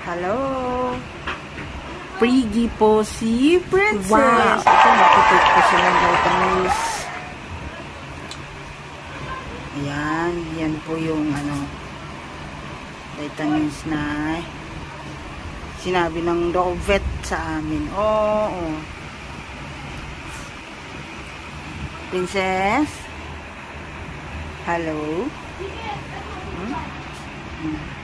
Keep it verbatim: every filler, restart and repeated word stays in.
Hello. Priggy po si Princess. Wow. Ito, magtitake po siya ng vitamins. Ayan. Yan po yung ano, vitamins na sinabi ng dog vet sa amin. Oo. Oh, oh. Princess? Hello? Hmm? Hmm.